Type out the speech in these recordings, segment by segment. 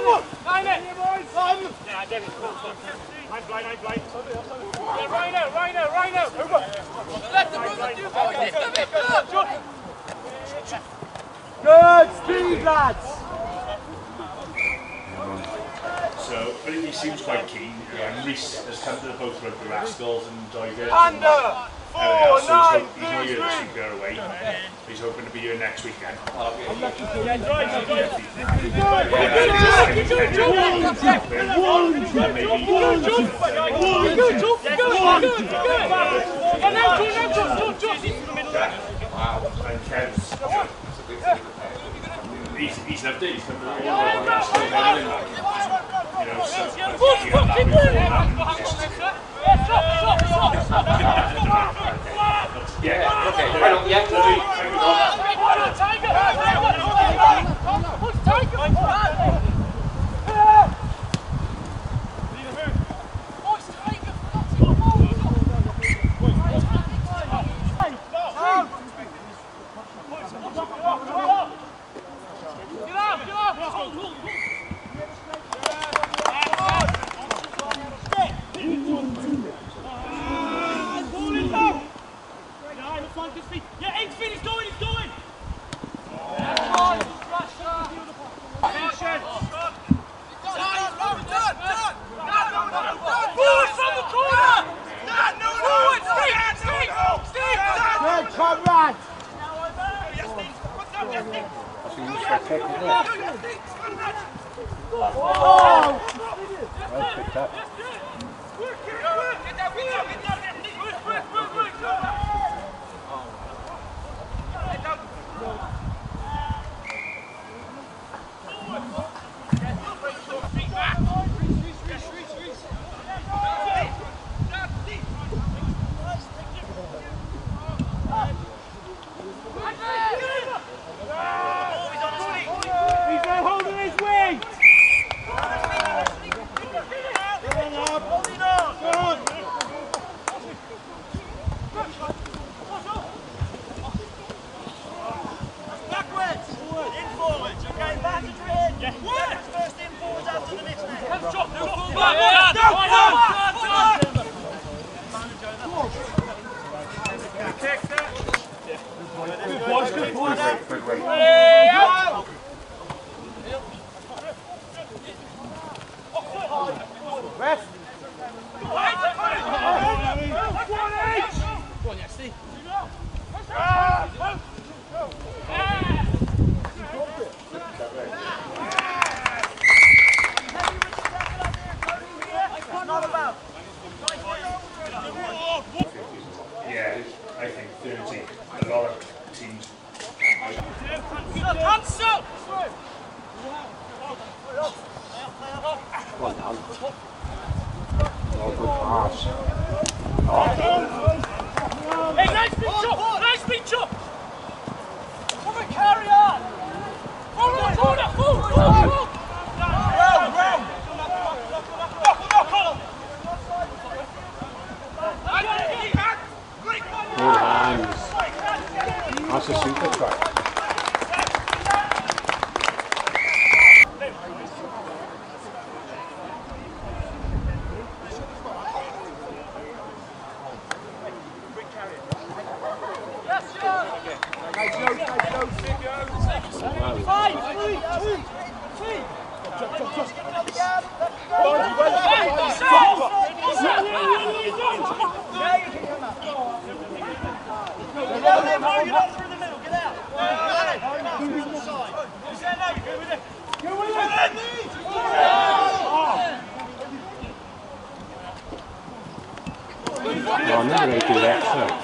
Line it! Yeah, I get it. I'm blind. Yeah, Rhino! Over! Let the brother do it! Good speed, lads! So, but he seems quite keen. Reese has come to the both rugby rascals and enjoyed it. Under! So he's not here this week, they're away. He's hoping to be here next weekend. And Kev's he's loved it. He's come to the yeah, okay. That's a super track. Oh, I'm never going to do that, so.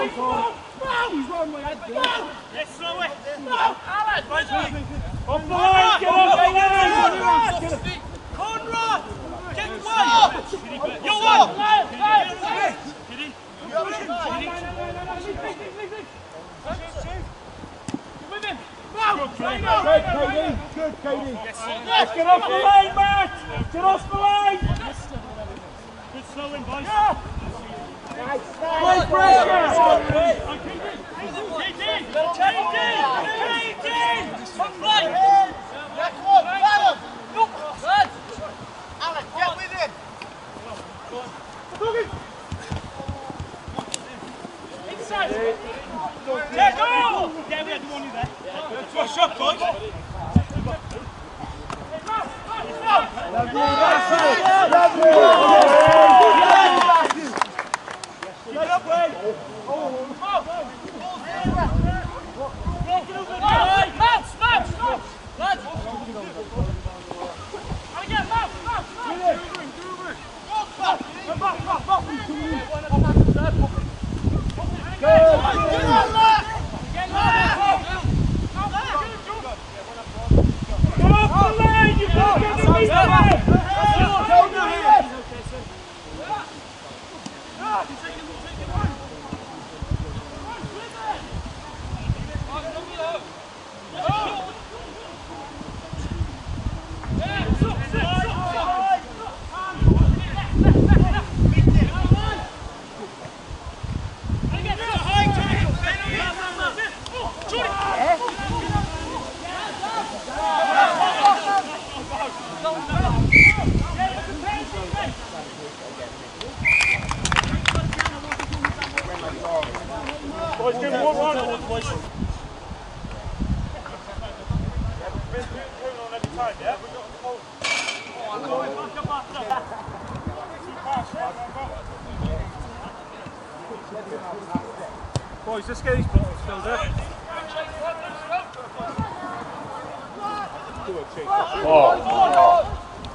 Let's throw it. Alan, off the line, get off the line. Conrad, get away. You're one. Good, Katie. Let's get off the line, Matt. Get off the line. Good slowing, boys. Great pressure. Alan, get with him. Inside. Yeah, go! Yeah, we had the money there. Rush up, boys. Boys, give me one run. Boys. Boys, let's get these bottles filled up. Oh.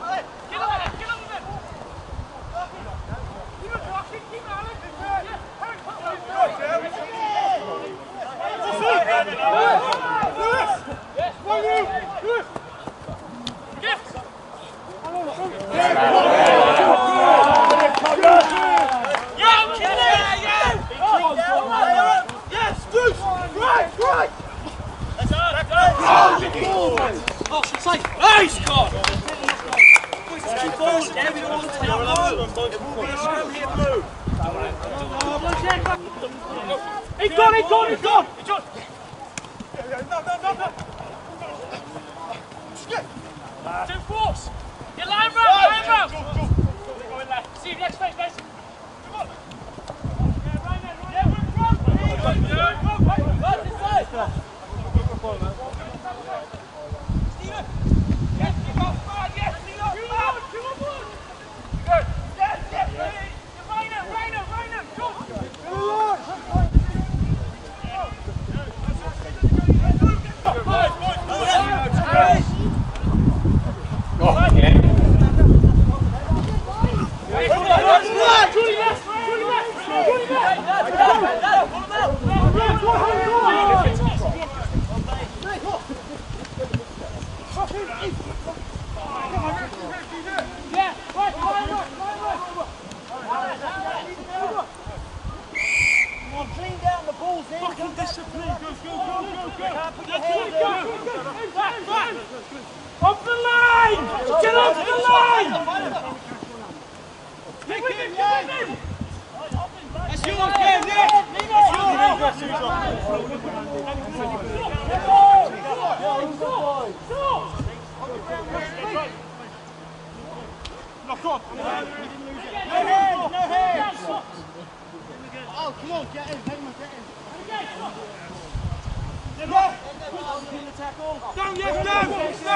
Nice, God! He's gone! Two force! Get line round! Going left. See you next phase, guys. Come on! Yeah, we're in front! Right inside! Steven! Yes, you got far! Yes, you got far! Come on, boy! Good! Yes, please! Rhino! Go! Off the line! Get off the line! That's yours, Ken, Nick! That's yours! Knock on! No hands! Oh, come on, get in, get in! Down, yes, down!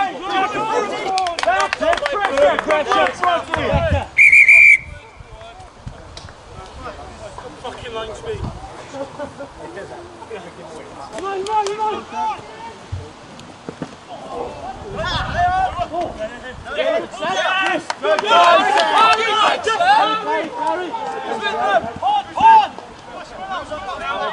Pressure! Fucking line speed. Come on! Yes!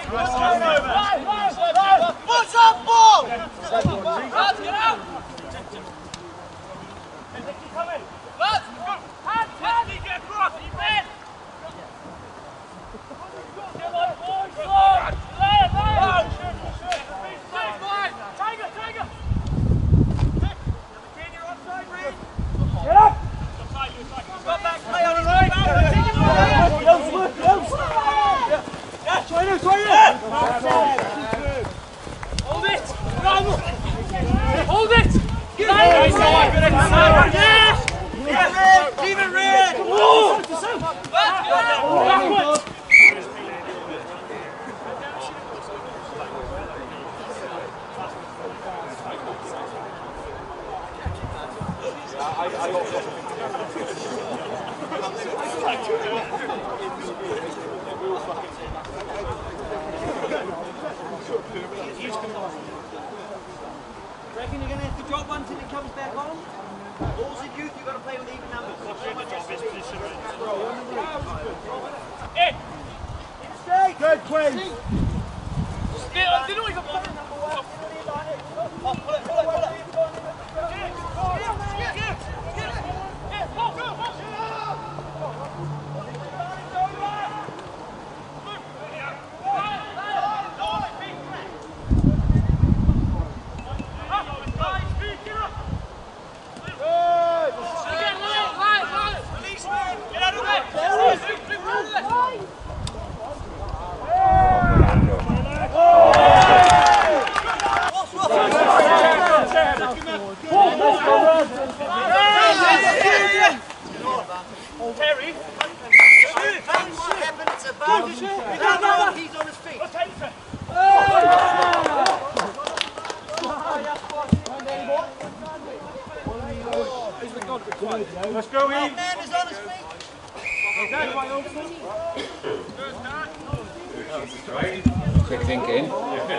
Let's go in. Man is on his feet. Quick thinking.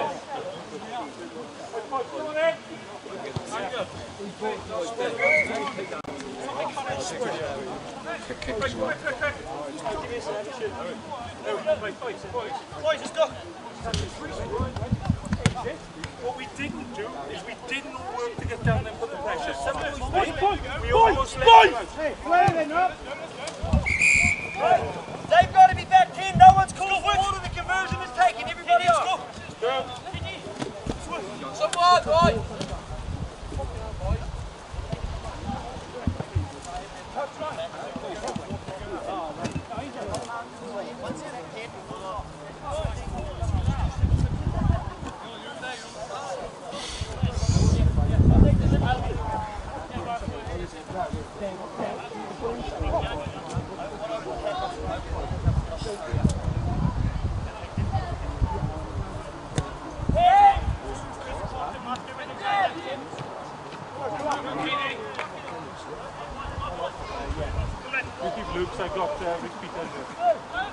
Quick kick as well. What we didn't do is we didn't work to get down and put the pressure. We almost let them out. They've got to be back 10. No one's called forward. The conversion is taken. Everybody else. Someone, right. Luke's, I got Rick Peter.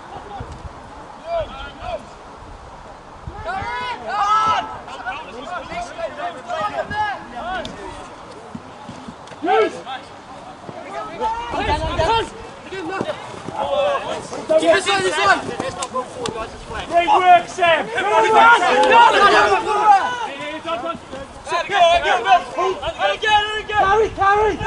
Great work, Sam! Carry!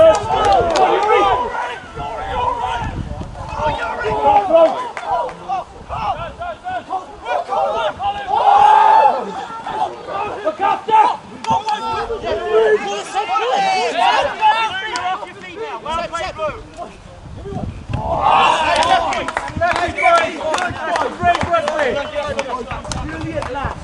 Look after! Brilliant lad.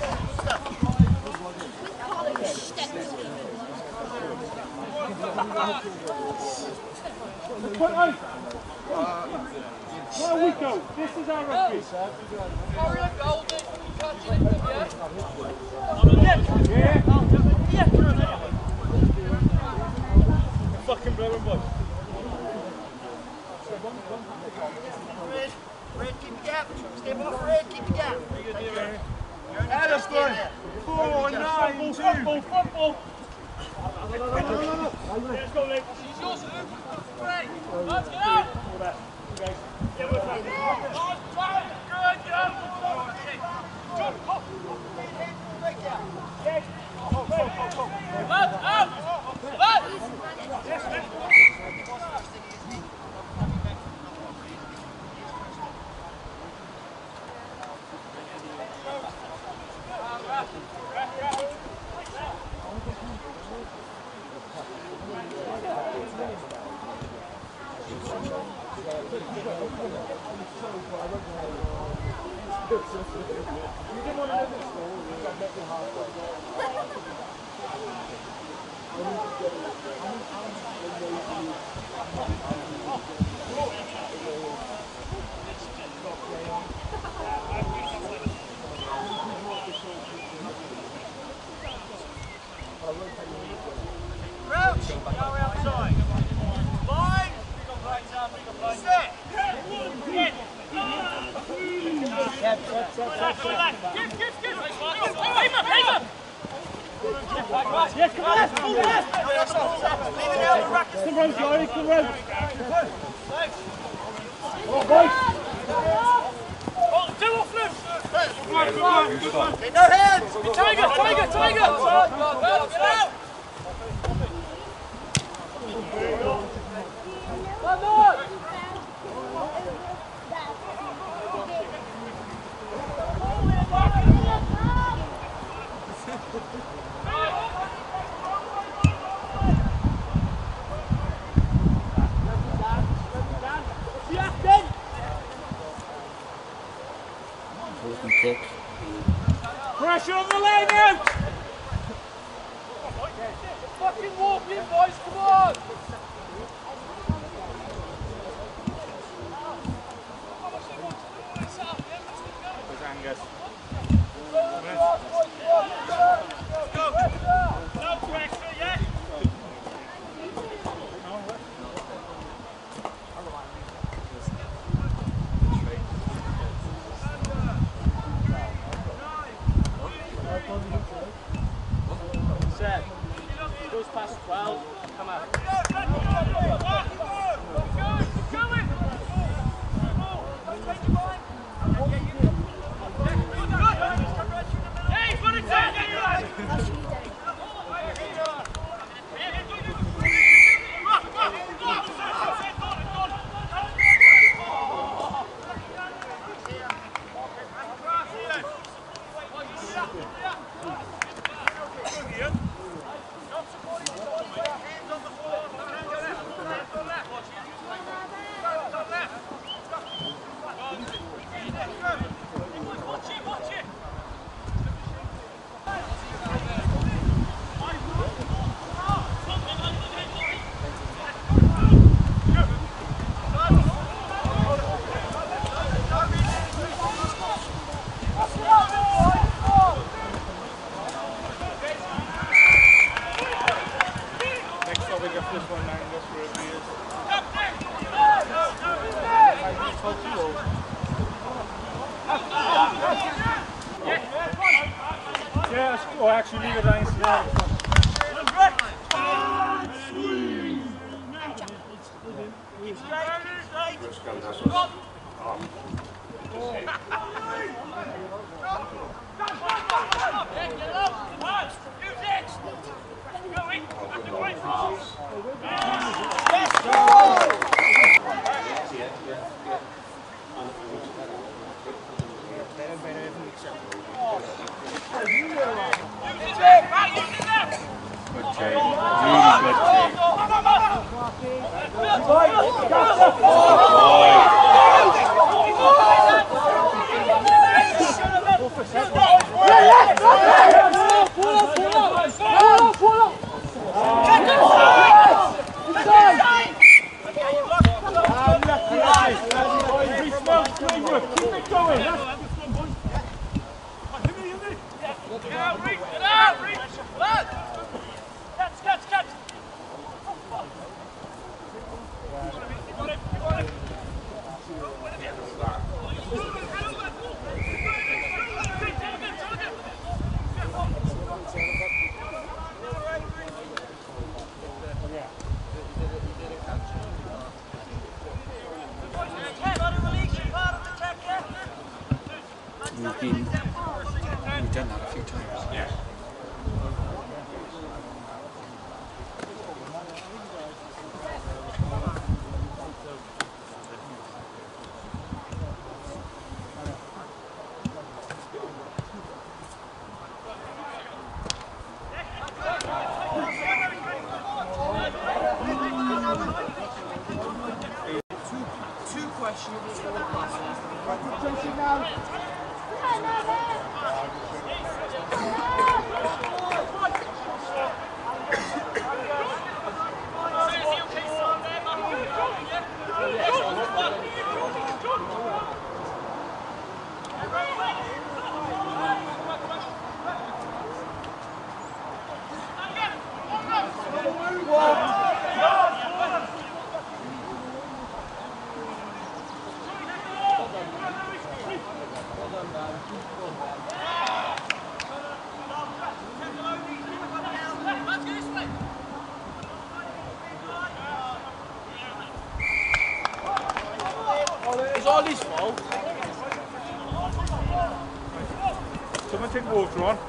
Where we go? This is our rugby. Fucking blowing boy. Red, keep the gap. Step off Red, keep the gap. Alice, boy. 4, 9, 2. Football. Let's go, Luke. It's yours, Luke. Great. Let's get out. Yeah, we're fine. Good job. No hands! Tiger! Come on! Open kick. Pressure on the lane out! Fucking walk in, boys, come on! Angus. No pressure, yeah? Seb, goes past 12, come out. Hey, put it down! Next up we got this one, Angus, wherever he is. Yeah, or actually leave it lying down. We've done that a few times. Yeah. Two questions. take water on.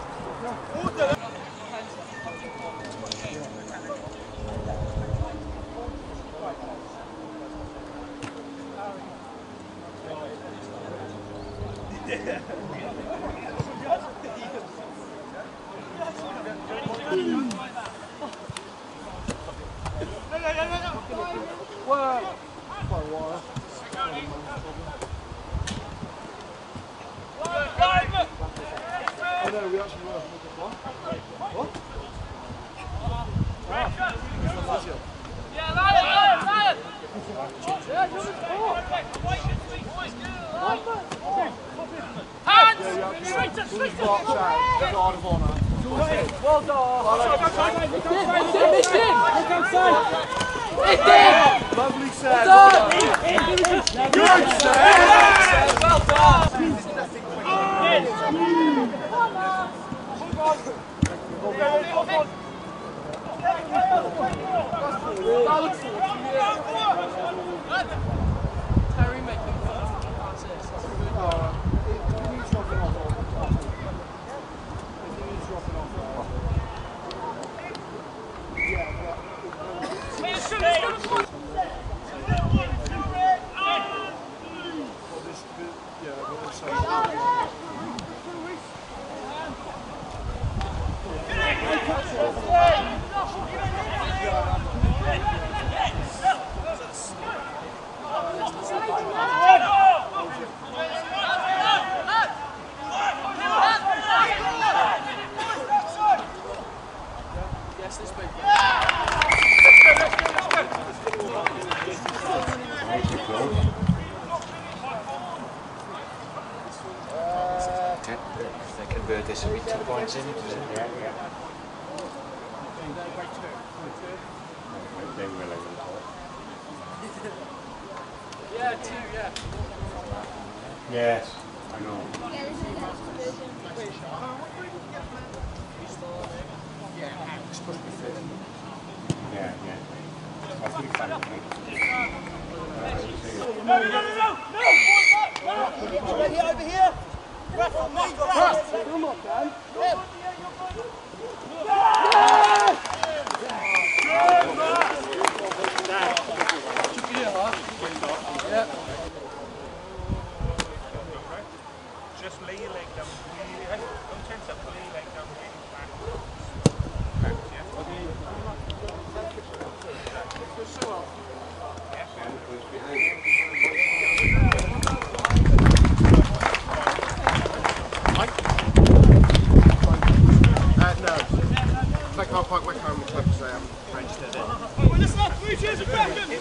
Lovely set. Well done. Good set. Well done. Terry, make them If they convert this, will be 2 points in. Yeah, yeah. Yeah, 2, yeah. Yes, I know. Yeah, yeah. I think so. Over here. Come on, Dan. Just lay your leg down. Don't tense up. Lay your leg down. No. I can't park my car in the club because I am registered in. Well, listen up. 3 cheers of Brecon.